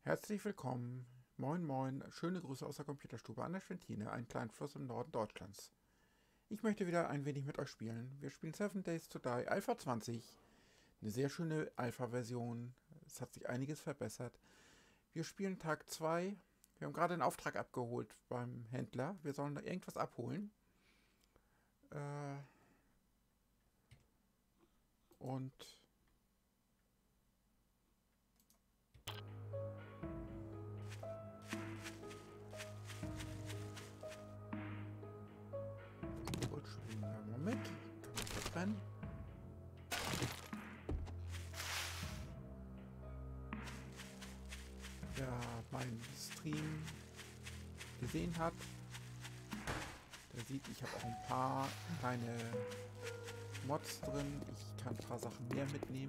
Herzlich willkommen. Moin moin, schöne Grüße aus der Computerstube an der Schwentine, einem kleinen Fluss im Norden Deutschlands. Ich möchte wieder ein wenig mit euch spielen. Wir spielen 7 Days to Die Alpha 20. Eine sehr schöne Alpha-Version. Es hat sich einiges verbessert. Wir spielen Tag 2. Wir haben gerade einen Auftrag abgeholt beim Händler. Wir sollen da irgendwas abholen. Und gut, spielen wir mal mit. Kann man so trennen. Wer meinen Stream gesehen hat, der sieht, ich habe auch ein paar kleine Mods drin. Ich kann ein paar Sachen mehr mitnehmen.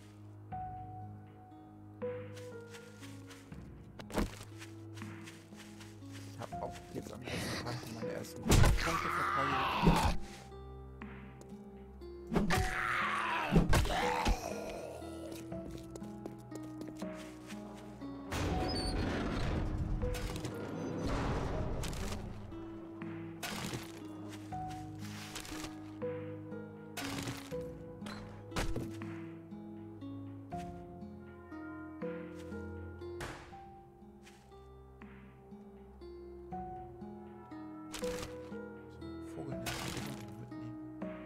Ich habe auch jetzt am ersten Tag meine ersten Punkte verteilt. Vogelnest mitnehmen.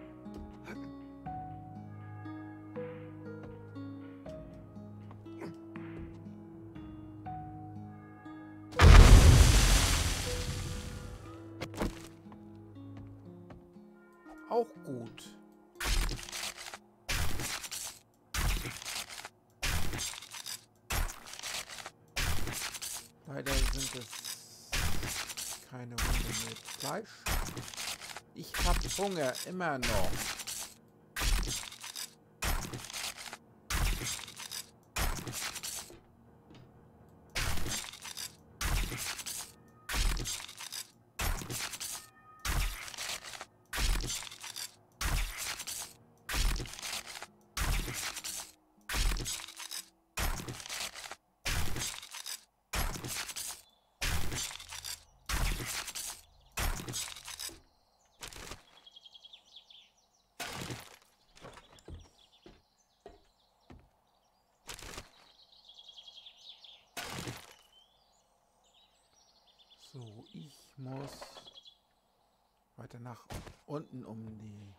Auch gut. Leider sind es keine Hunde mit Fleisch. Ich hab Hunger, immer noch. So, ich muss weiter nach unten um die...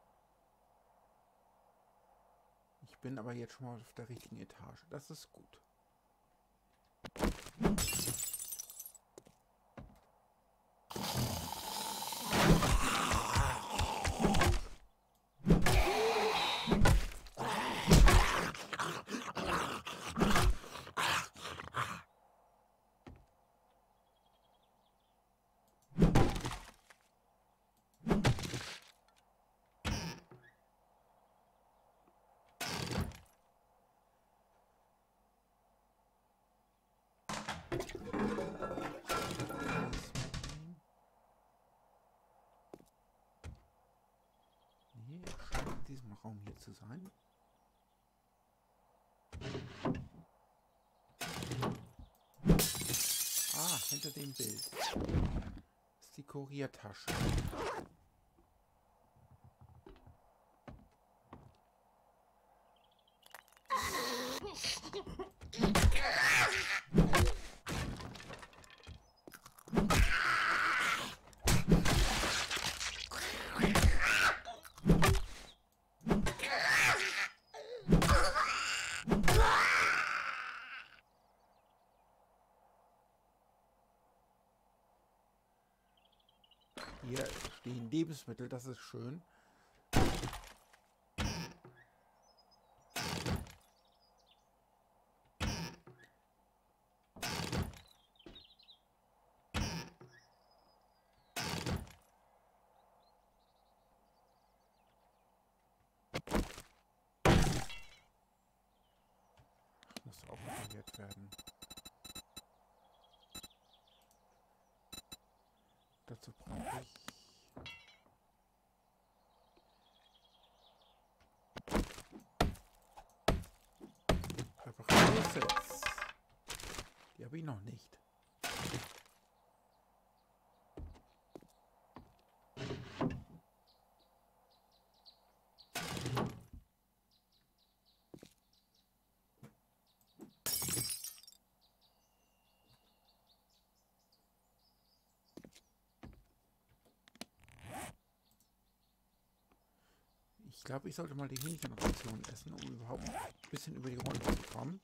Ich bin aber jetzt schon mal auf der richtigen Etage. Das ist gut. Nee, scheint in diesem Raum hier zu sein. Ah, hinter dem Bild. Das ist die Kuriertasche. Hier stehen Lebensmittel, das ist schön. Muss auch repariert werden. Dazu brauche ich Reparatursets. habe ich noch nicht. Ich glaube, ich sollte mal die Hähnchenration essen, um überhaupt ein bisschen über die Runde zu kommen.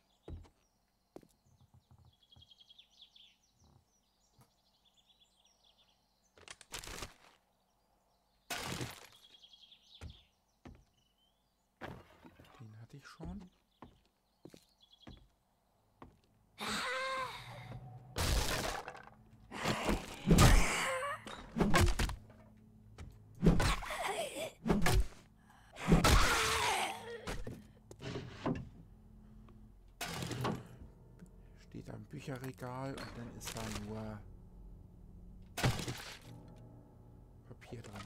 Den hatte ich schon. Steht da im Bücherregal und dann ist da nur Papier dran.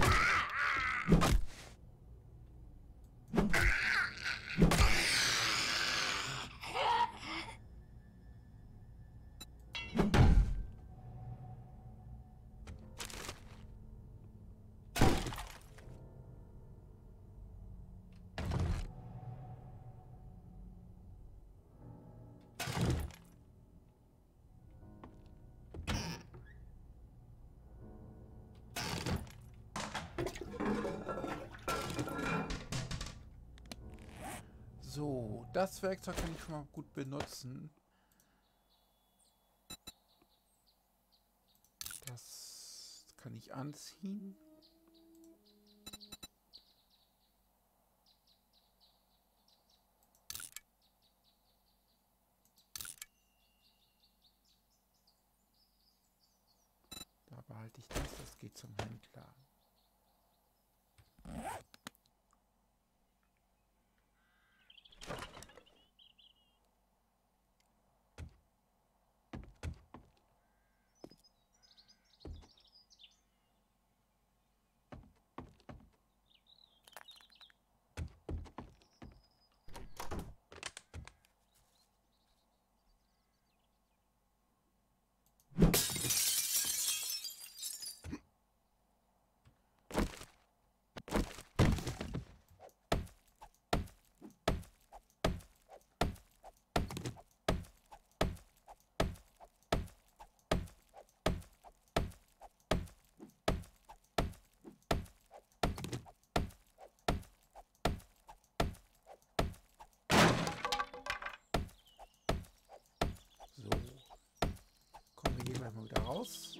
So, das Werkzeug kann ich schon mal gut benutzen. Das kann ich anziehen. Da behalte ich das, das geht zum Händler. So, kommen wir hier gleich mal wieder raus.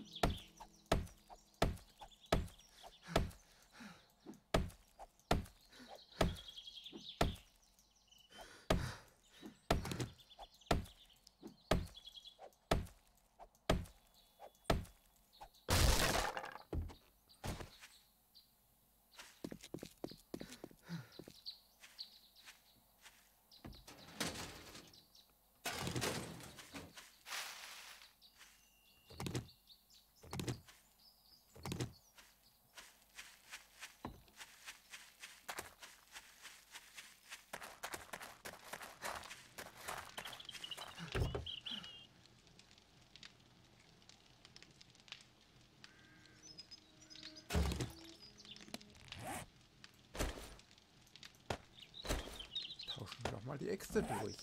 Tauschen wir doch mal die Äxte durch.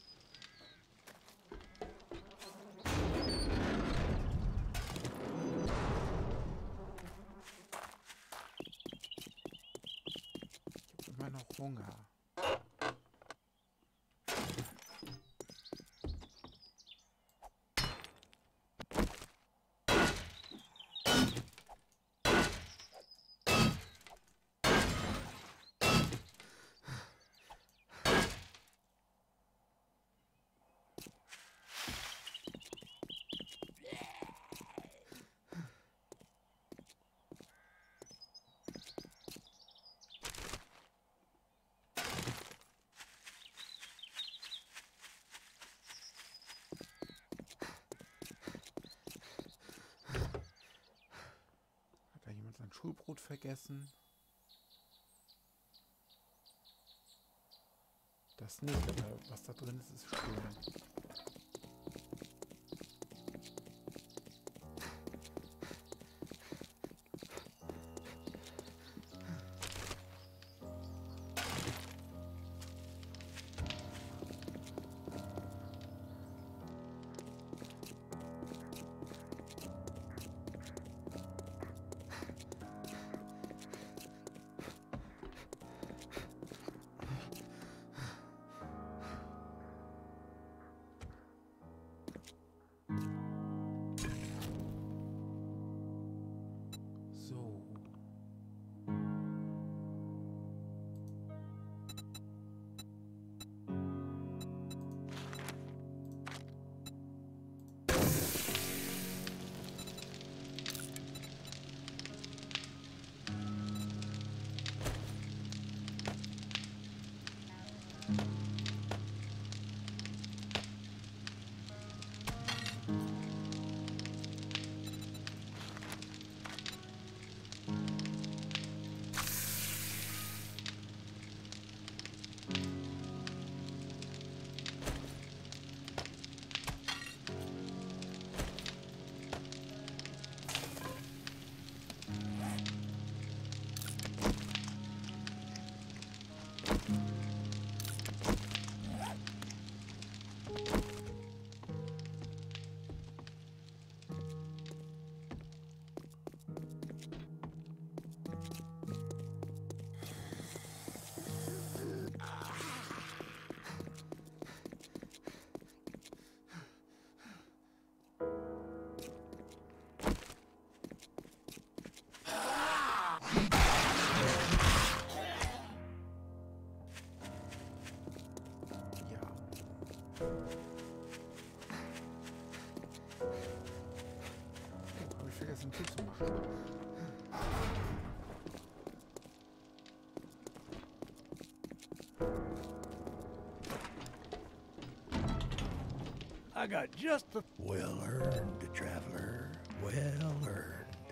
Ich habe immer noch Hunger. Hat da jemand sein Schulbrot vergessen? Das nicht, aber was da drin ist, ist schön. Habe ich vergessen zuzumachen. I got just the... Well earned, traveler. Well earned.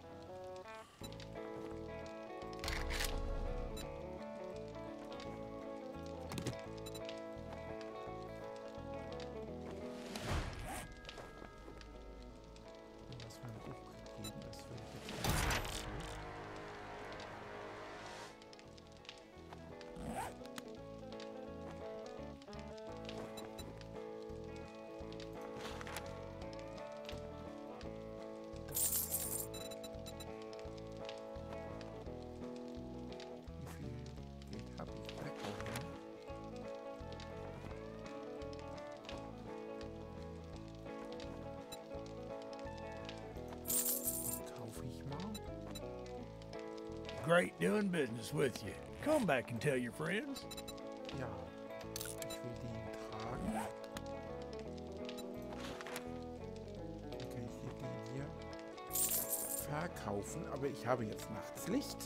Das war ein Buch gegeben, das will ich jetzt mal nutzen. Wie viel Geld habe ich bekommen? Kaufe ich mal. Great doing business with you. Come back and tell your friends. Ja, ich will den tragen. Dann kann ich den hier verkaufen, aber ich habe jetzt Nachtslicht.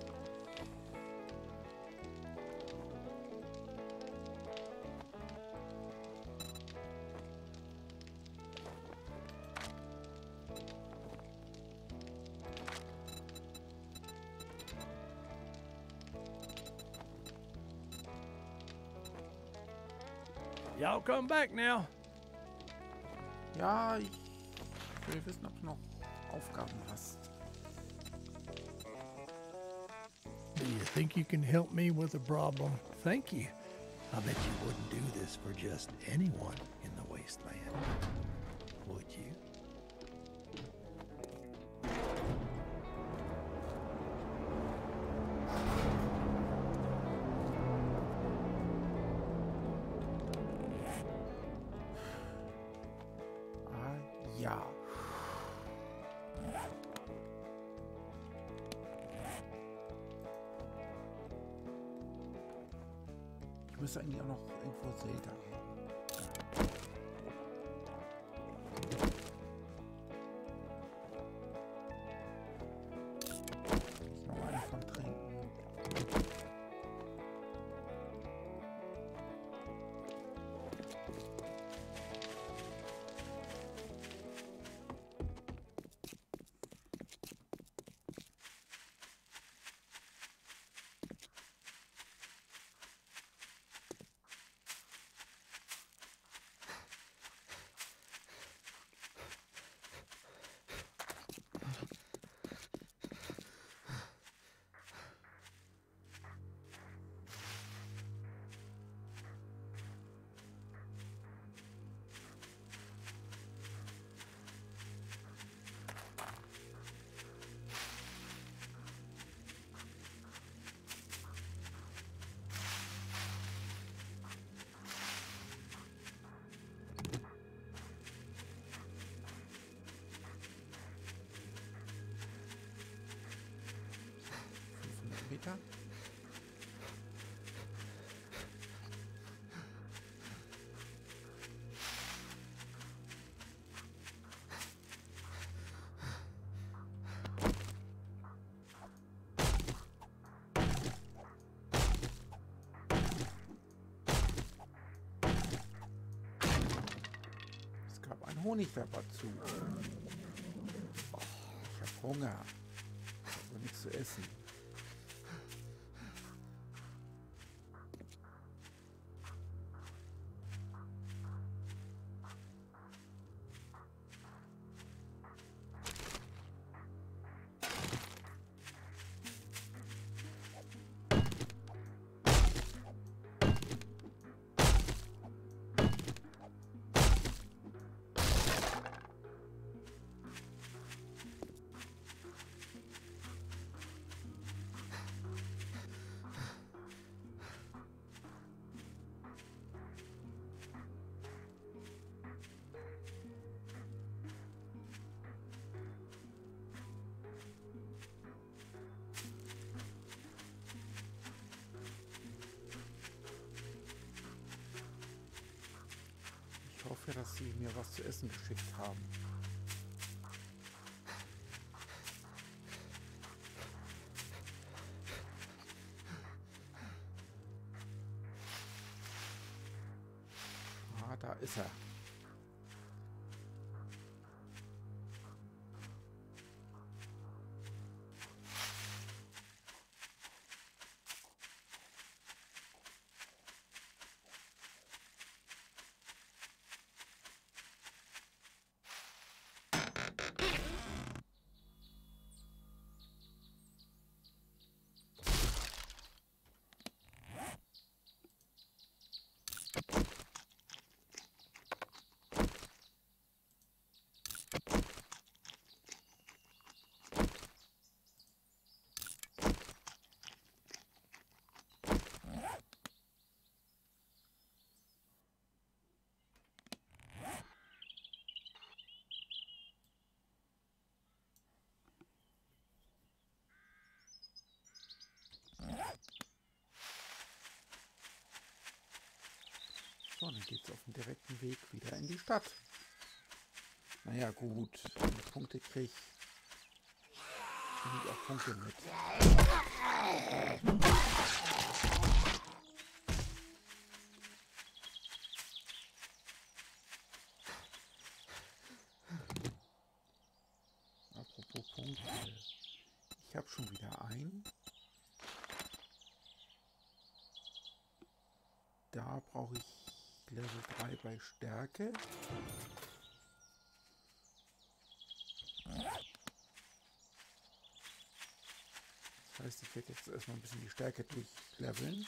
Y'all come back now. Ja, ich will wissen, ob du noch Aufgaben hast. Do you think you can help me with a problem? Thank you. I bet you wouldn't do this for just anyone in the wasteland. Would you? Ja. Ich müsste eigentlich auch noch irgendwo Zelda haben. Ich noch einen von trinken. Meter. einen Honigwerfer zu. Oh, ich habe Hunger. Ich habe nichts zu essen. Ich hoffe, dass sie mir was zu essen geschickt haben. Ah, da ist er. So, dann geht es auf dem direkten Weg wieder in die Stadt. Naja, gut. Wenn ich Punkte kriege, nehme ich auch Punkte mit. Apropos Punkte. Ich habe schon wieder einen. Da brauche ich Level 3 bei Stärke. Das heißt, ich werde jetzt erstmal ein bisschen die Stärke durchleveln.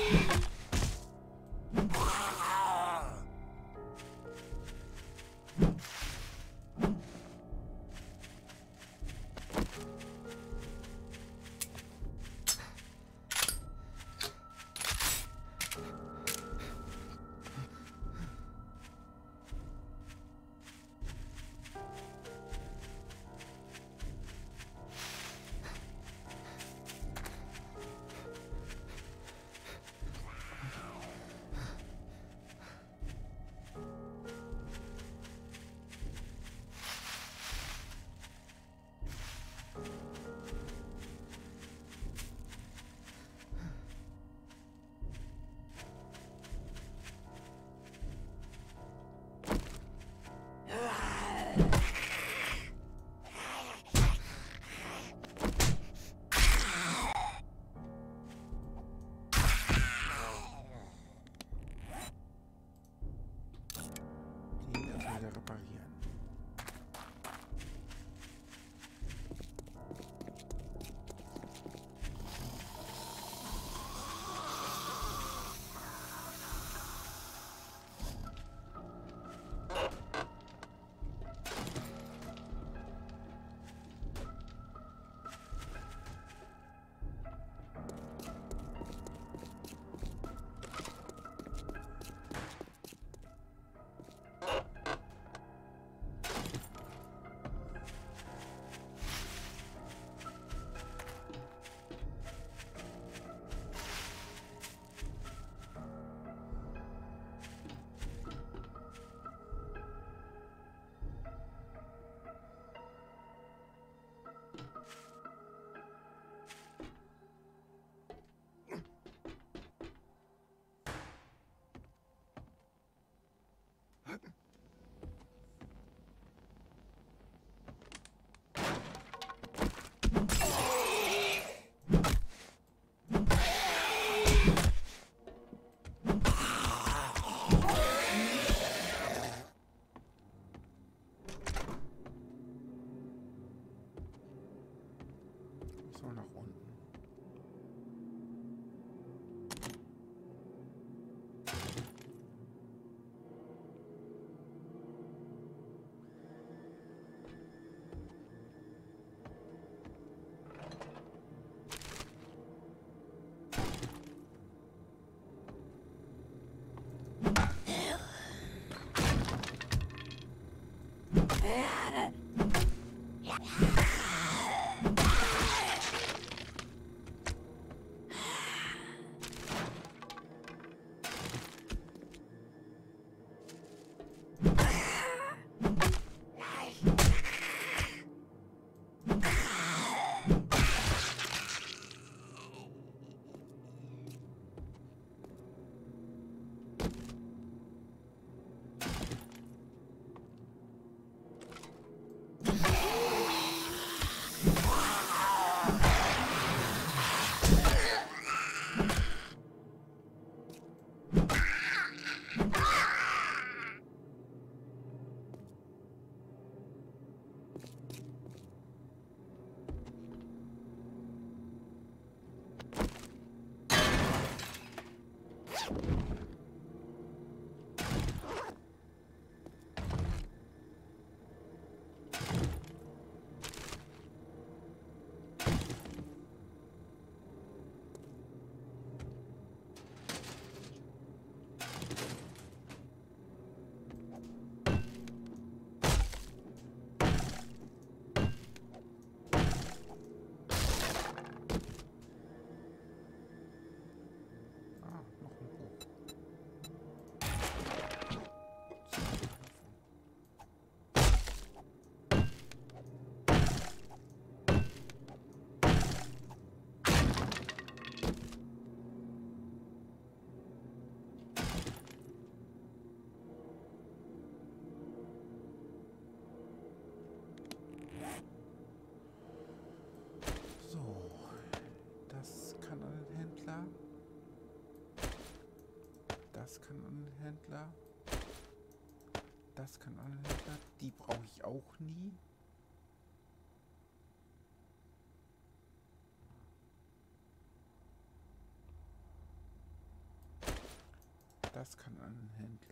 Reparieren. So, nach unten. Das kann ein Händler. Das kann ein Händler. Die brauche ich auch nie. Das kann ein Händler.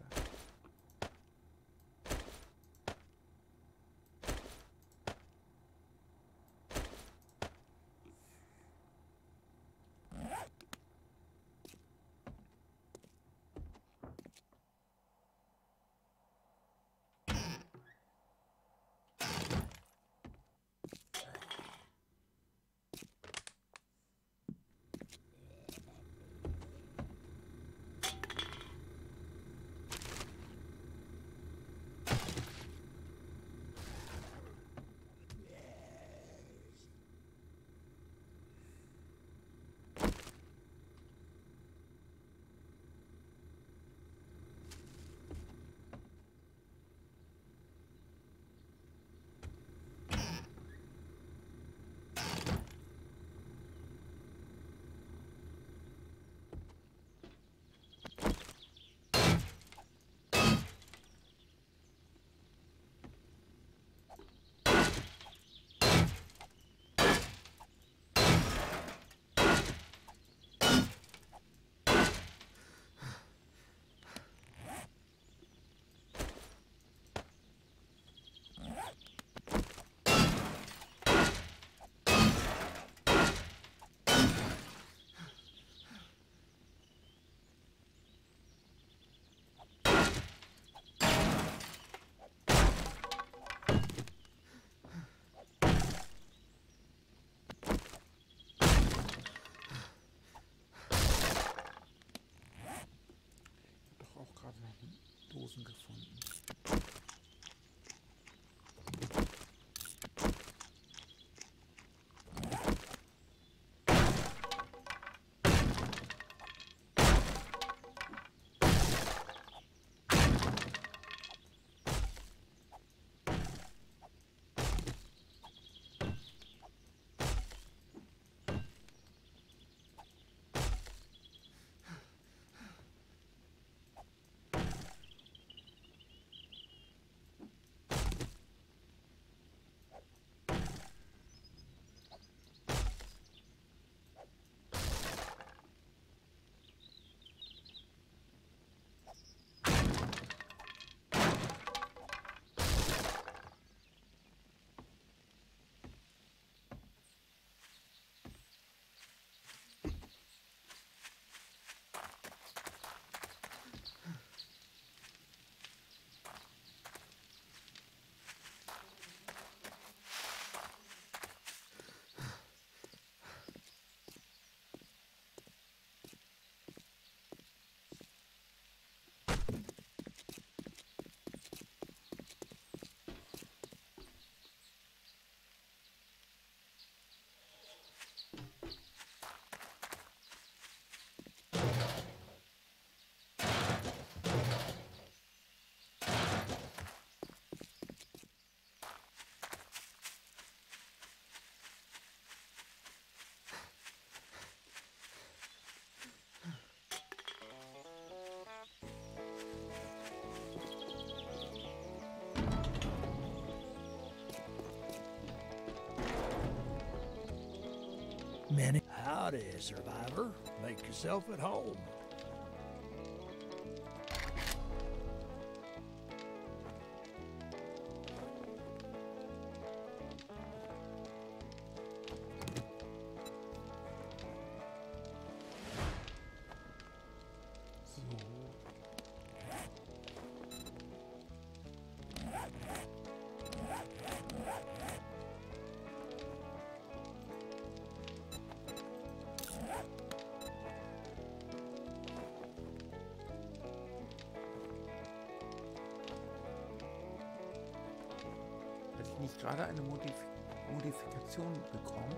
Auch gerade noch Dosen gefunden. Many. Howdy, survivor. Make yourself at home. Hätte ich nicht gerade eine Modifikation bekommen?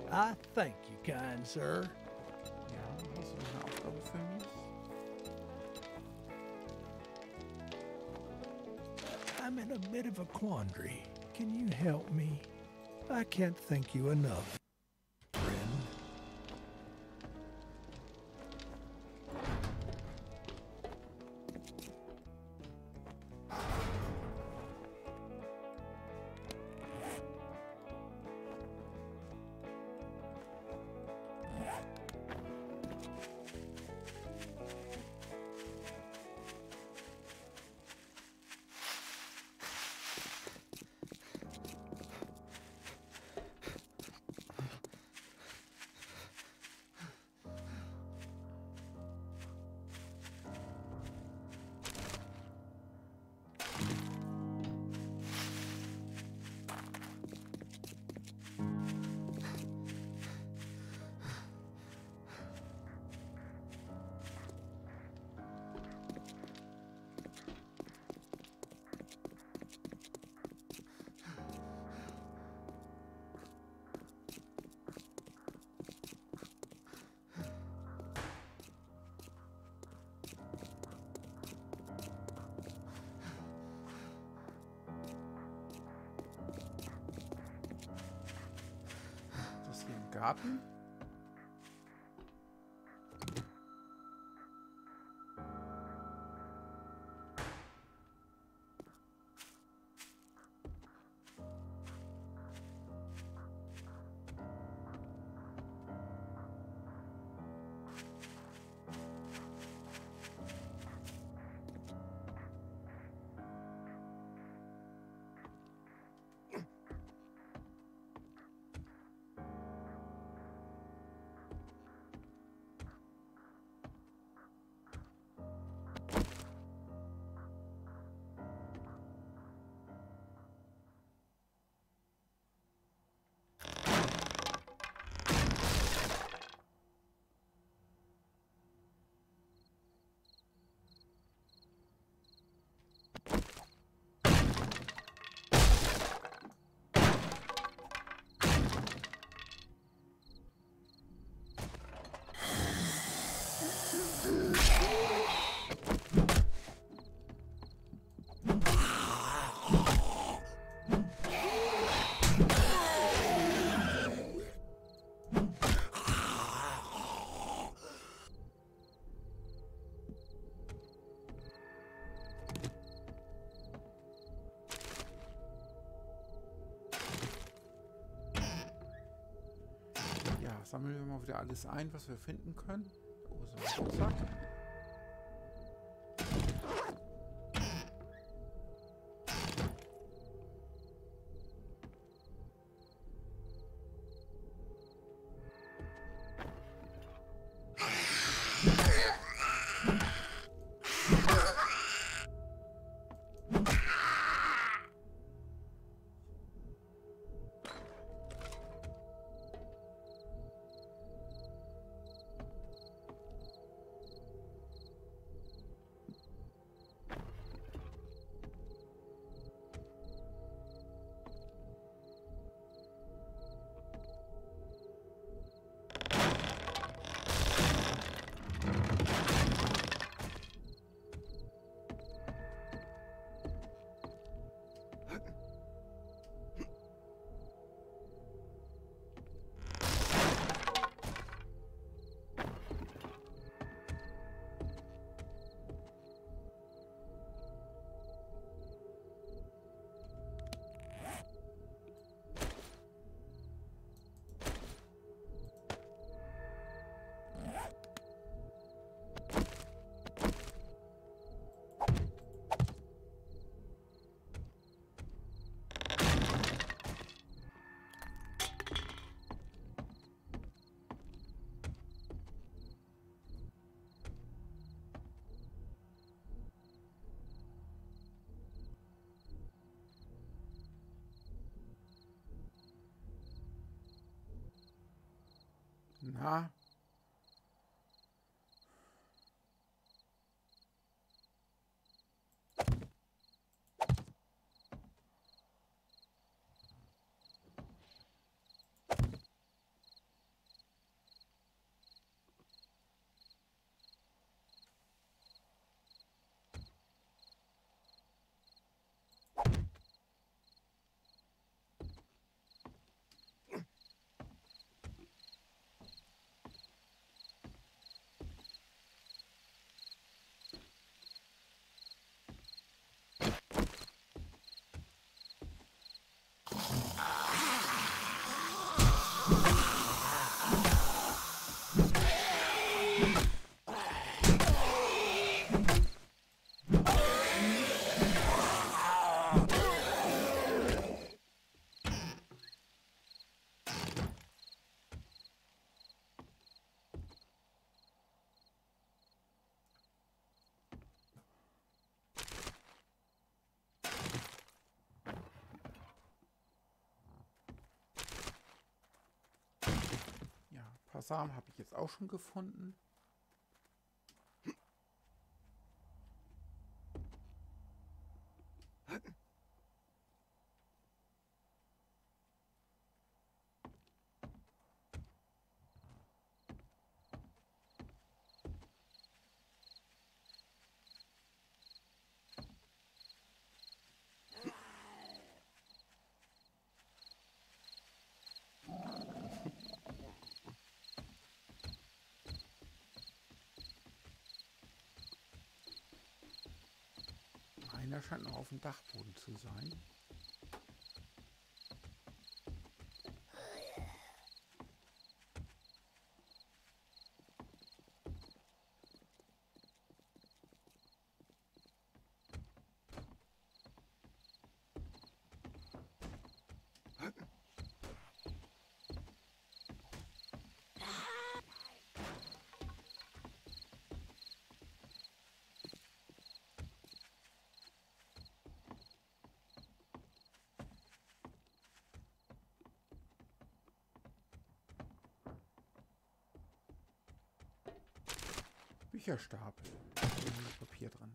I thank you, kind sir. Ja, hast du noch eine Aufgabe für mich? I'm in a bit of a quandary. Can you help me? I can't thank you enough, friend. Ist das hier im Garten? Ja, sammeln wir mal wieder alles ein, was wir finden können. Oh, so ein Rucksack. Na? Samen habe ich jetzt auch schon gefunden. Einer scheint noch auf dem Dachboden zu sein. Bücherstapel. Da ist Papier dran.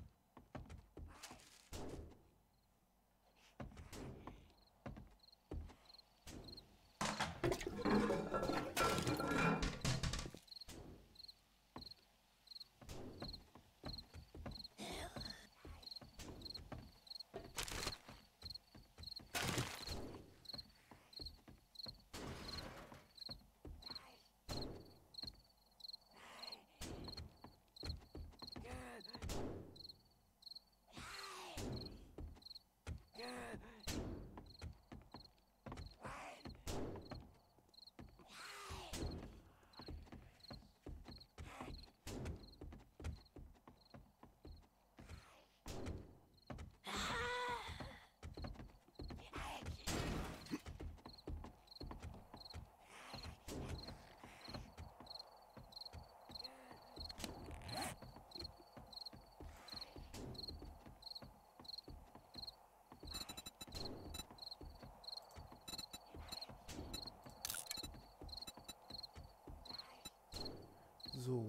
So.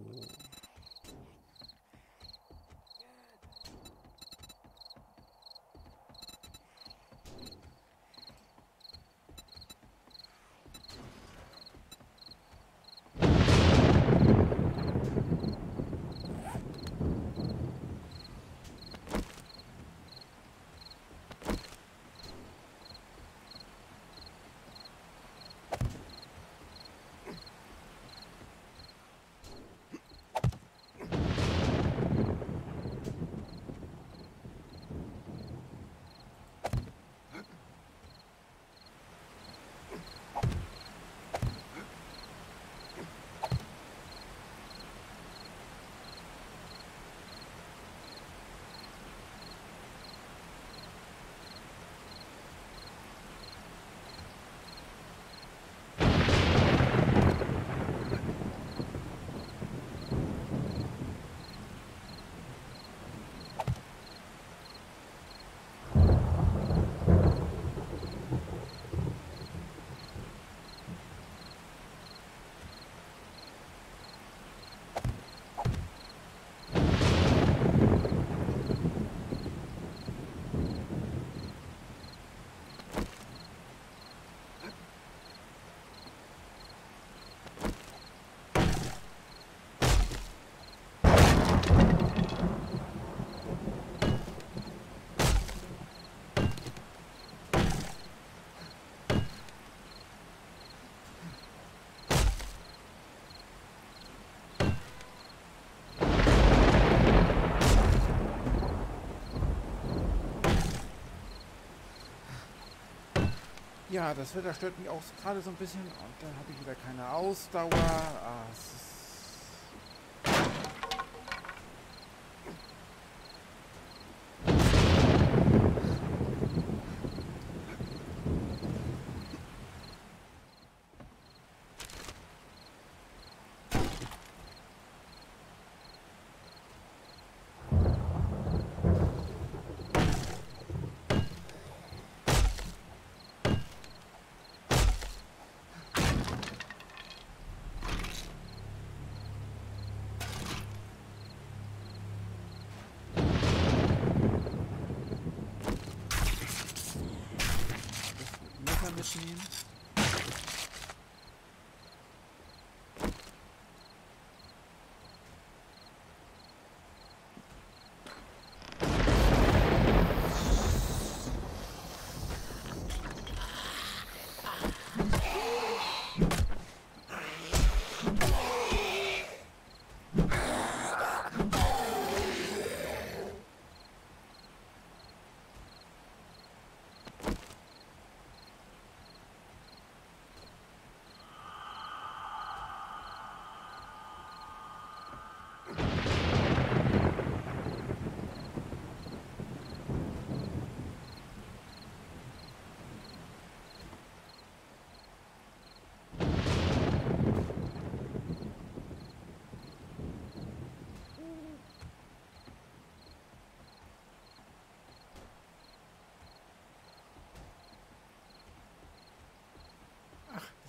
Ja, das Wetter stört mich auch gerade so ein bisschen. Und dann habe ich wieder keine Ausdauer. Es ist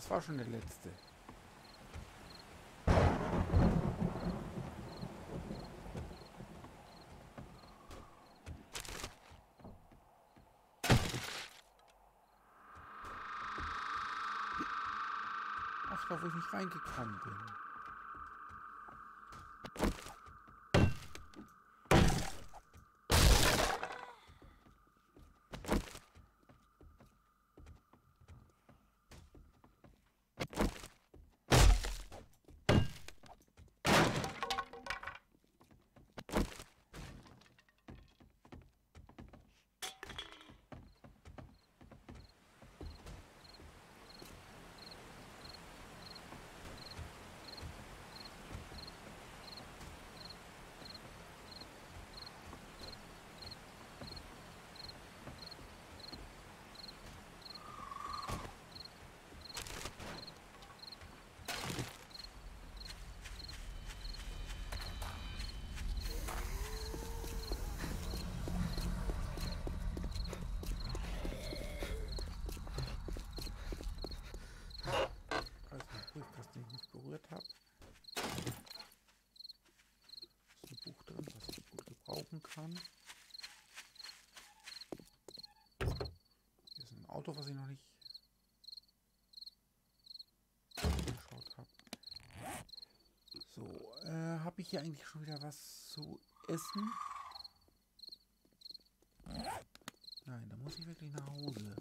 Das war schon der letzte. Ach, da wo ich nicht reingekommen bin. Berührt habe. Ist ein Buch drin, was ich gut gebrauchen kann. Hier ist ein Auto, was ich noch nicht angeschaut habe. So, habe ich hier eigentlich schon wieder was zu essen? Nein, da muss ich wirklich nach Hause.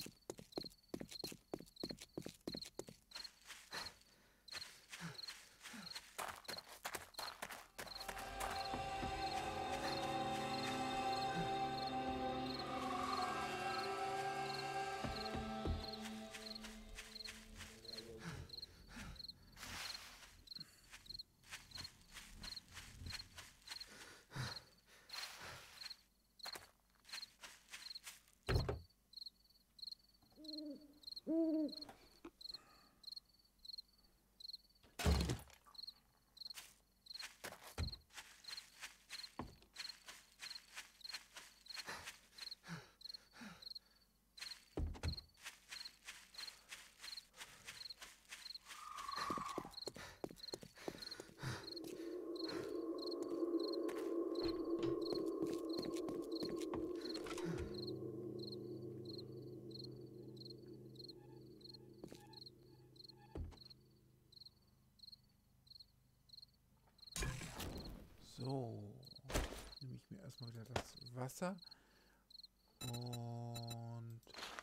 So, nehme ich mir erstmal wieder das Wasser und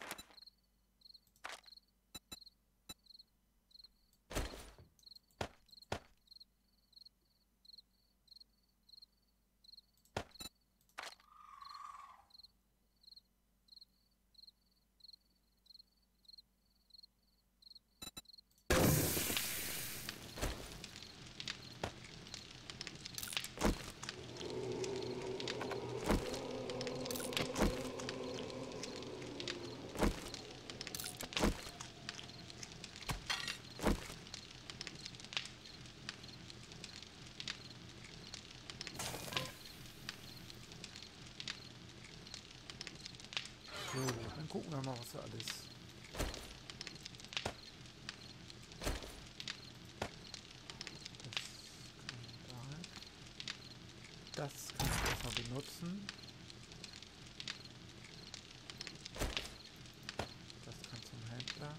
so, dann gucken wir mal, was da alles. Das kann ich erstmal benutzen. Das kann zum Händler.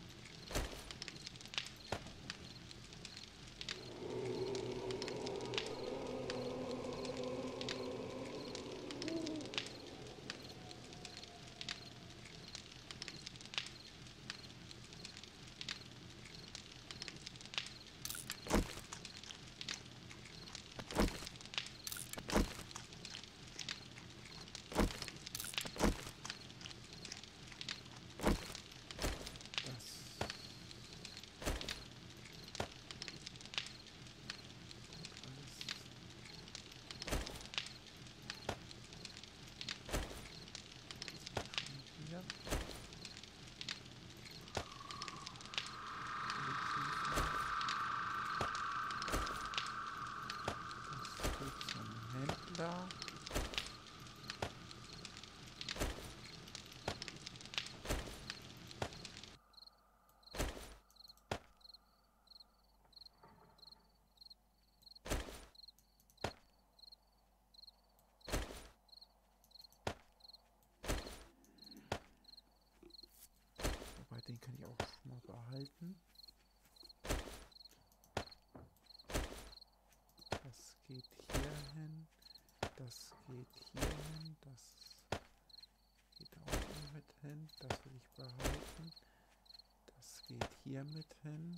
Das geht hier hin. Das geht da unten mit hin. Das will ich behalten. Das geht hier mit hin.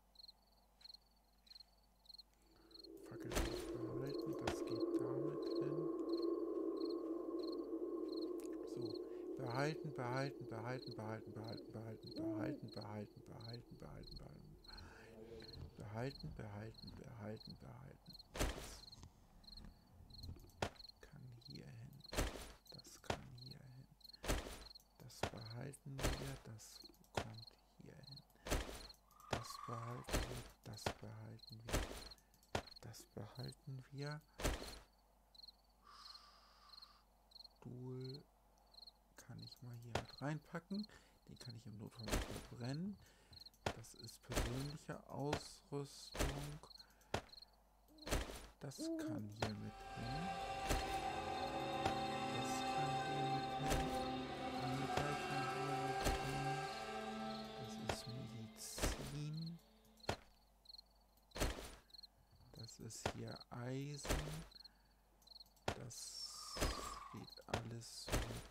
Fackel will ich behalten. Das geht damit hin. So. Behalten, behalten, behalten, behalten, behalten, behalten, behalten, behalten, behalten, behalten, behalten. Behalten, behalten, behalten, behalten. Das kann hier hin. Das kann hier hin. Das behalten wir. Das kommt hier hin. Das behalten wir. Das behalten wir. Das behalten wir. Stuhl kann ich mal hier mit reinpacken. Den kann ich im Notfall verbrennen. Das ist persönliche Ausrüstung. Das kann hier mit hin. Das kann hier mit hin. Anmetall kann hier mit hin. Das ist Medizin. Das ist hier Eisen. Das geht alles mit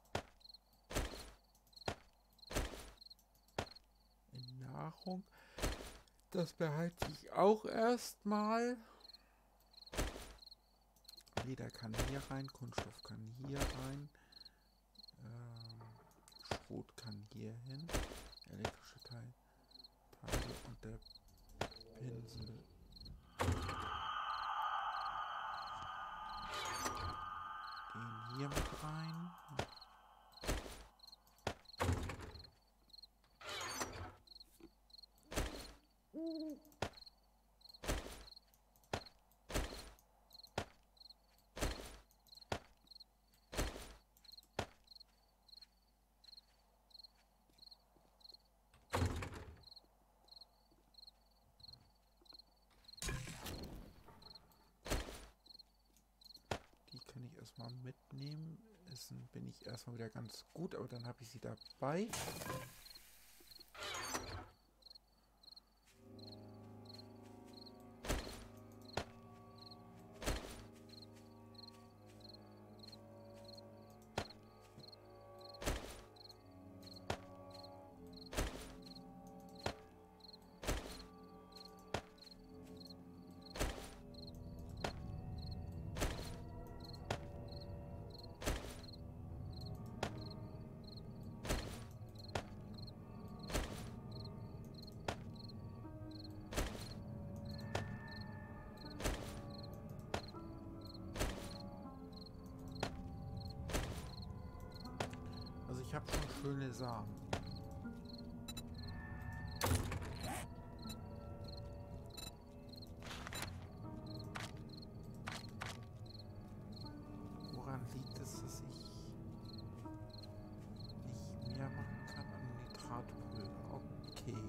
Nahrung. Das behalte ich auch erstmal. Leder kann hier rein, Kunststoff kann hier rein. Schrot kann hier hin. Elektrische Teile und der Pinsel. Den hier mit rein. Die kann ich erstmal mitnehmen. Essen bin ich erstmal wieder ganz gut, aber dann habe ich sie dabei. Also ich habe schon schöne Samen. Woran liegt es, dass ich nicht mehr machen kann an Nitratpulver? Okay.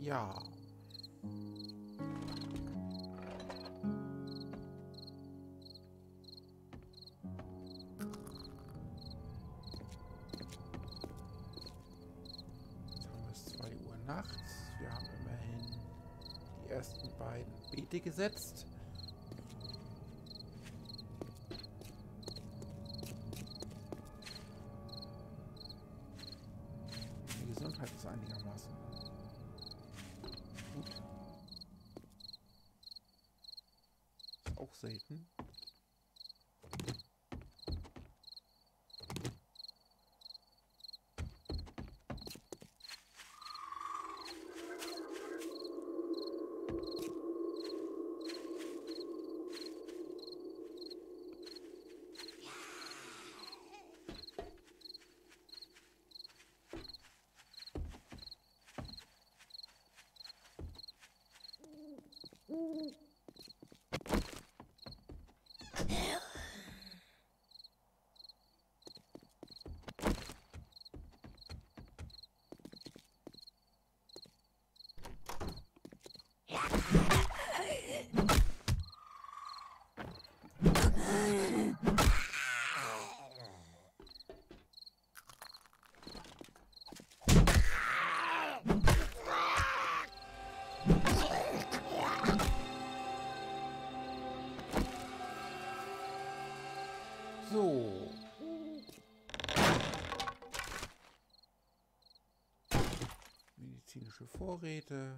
Ja. Jetzt haben wir es 2 Uhr nachts. Wir haben immerhin die ersten beiden Beete gesetzt. Die Gesundheit ist einigermaßen gut. Ist auch selten. So. Medizinische Vorräte.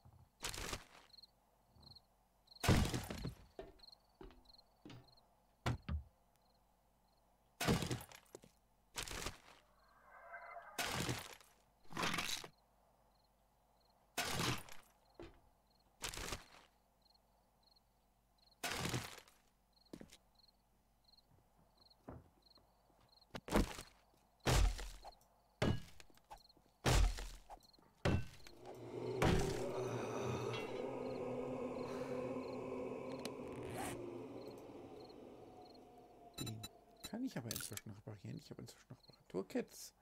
Kann ich aber inzwischen reparieren. Ich habe inzwischen noch Reparaturkits.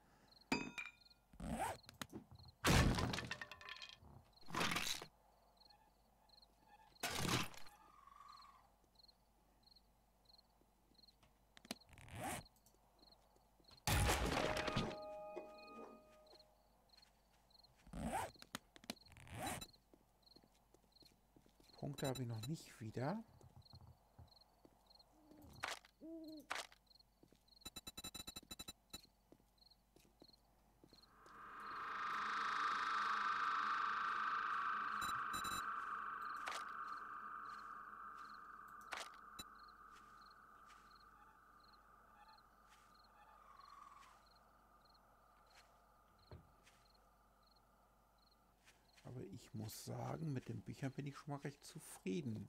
Punkte habe ich noch nicht wieder. Aber ich muss sagen, mit den Büchern bin ich schon mal recht zufrieden.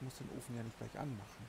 muss den Ofen ja nicht gleich anmachen.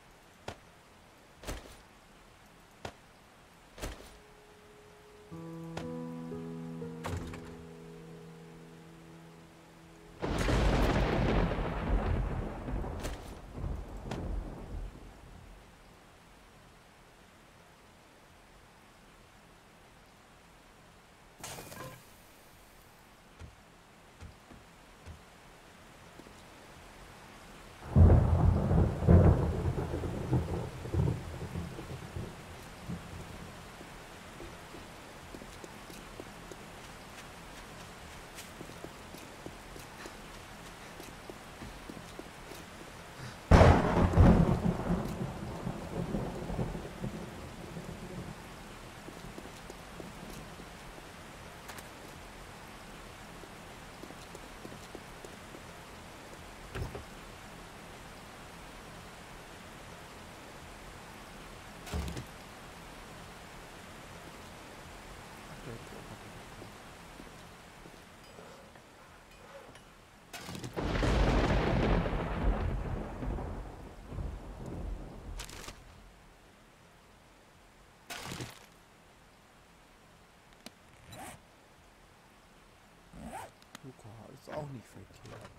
Luca ist auch nicht verkehrt.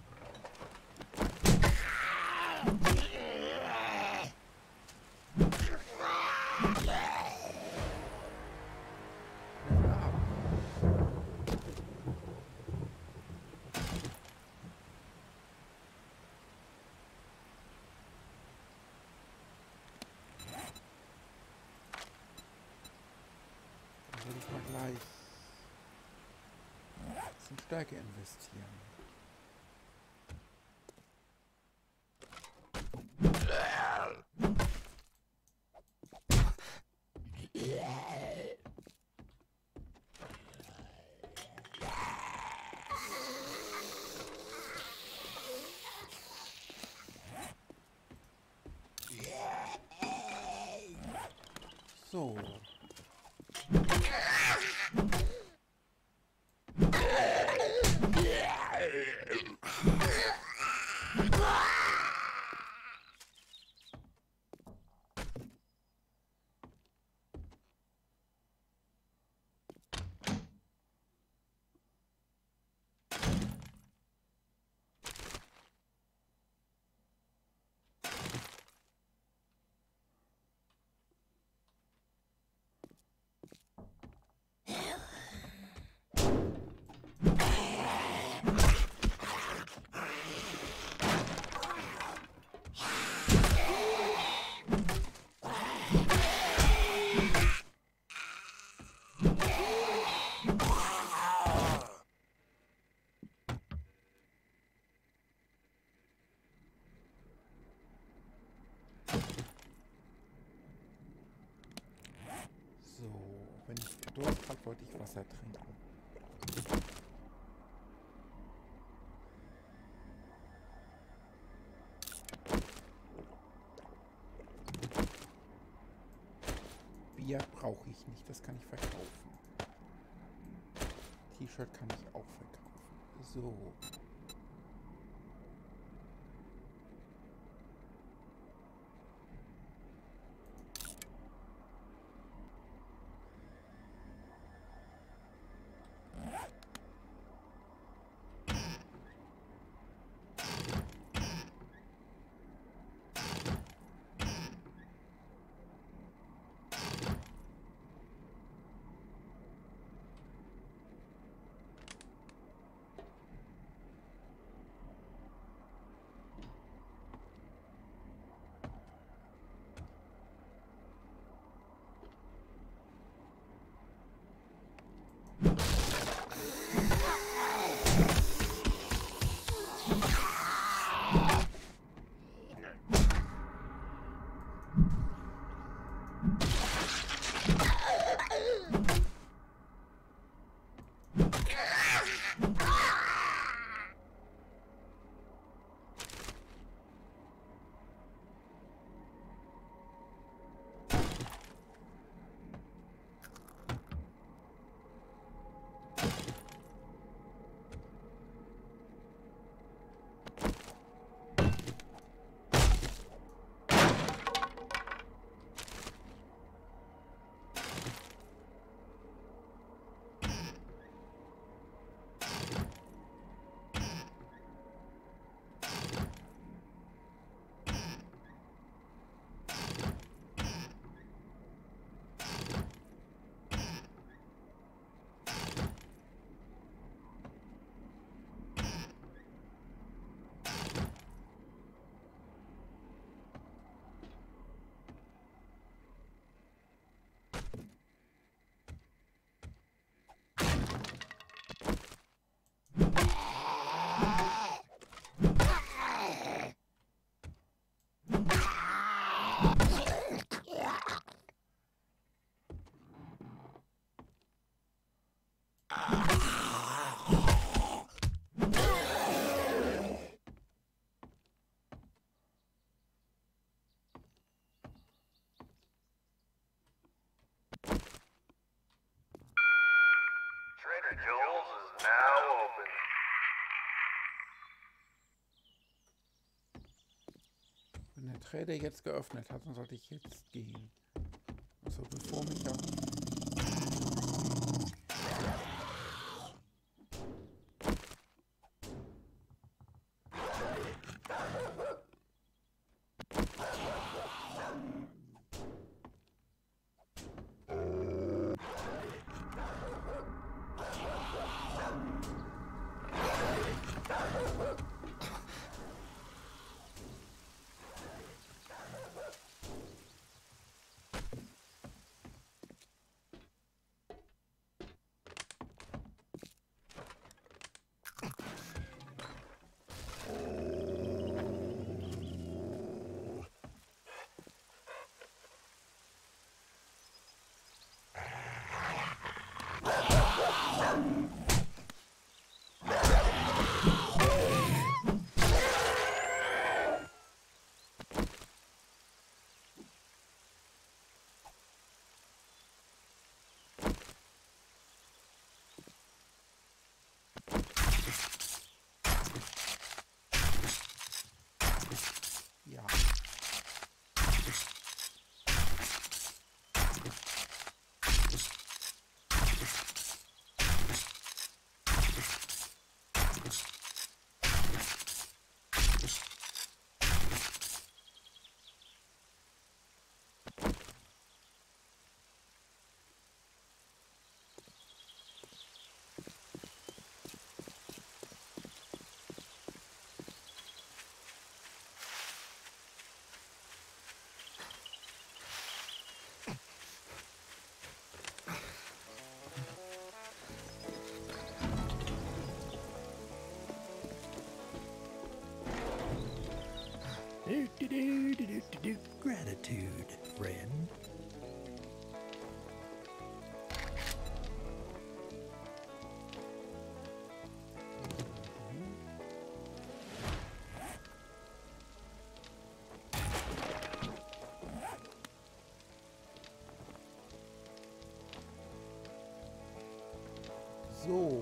Dann würde ich mal gleich in Stärke investieren. So. Wenn ich Durst habe, wollte ich Wasser trinken. Bier brauche ich nicht, das kann ich verkaufen. T-Shirt kann ich auch verkaufen. So. Trader Joel's is now open. Wenn der Trader jetzt geöffnet hat, dann sollte ich jetzt gehen. Also bevor mich ja... Ja. Gratitude, friend. So.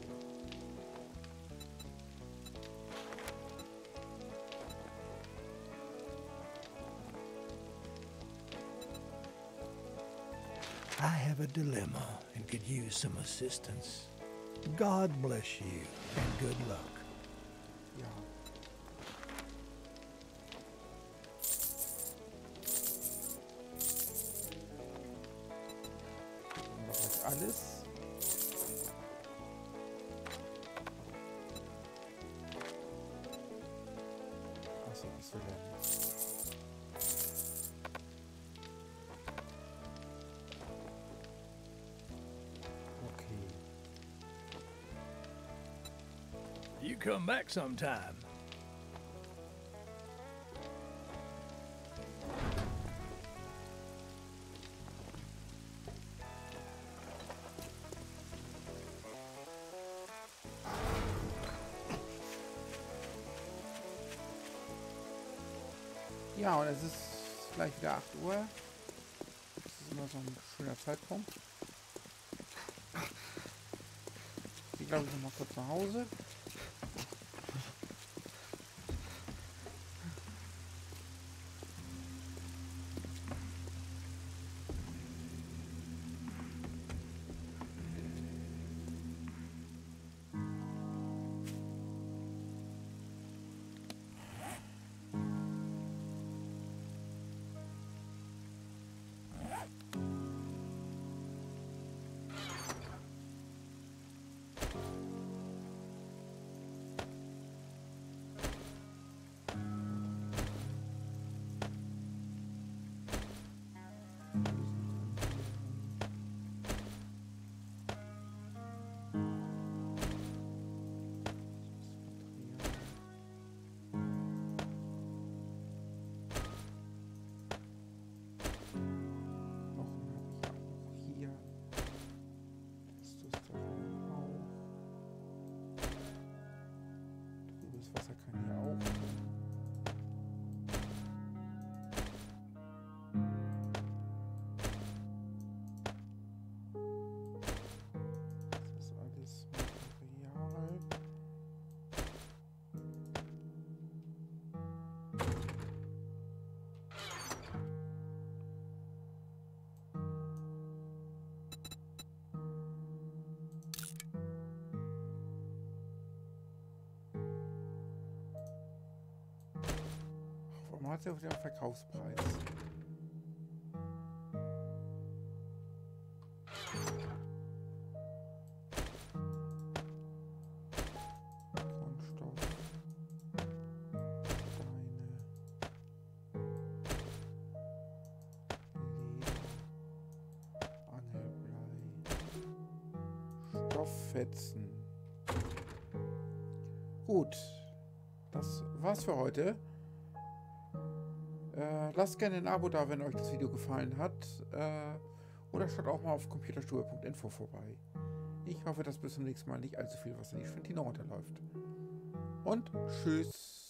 I have a dilemma and could use some assistance. God bless you and good luck. Ja. Haben wir gleich alles. Achso, das will er nicht. Okay. You come back sometime. Ja, und es ist gleich wieder 8 Uhr. Das ist immer so ein schöner Zeitpunkt. Ich gehe, glaube ich, noch mal kurz nach Hause. hat sie auch wieder einen Verkaufspreis. Grundstoff. Steine. Leder. Angelblei. Stofffetzen. Gut. Das war's für heute. Lasst gerne ein Abo da, wenn euch das Video gefallen hat. Oder schaut auch mal auf computerstube.info vorbei. Ich hoffe, dass bis zum nächsten Mal nicht allzu viel was in die Schwentine runterläuft. Und tschüss.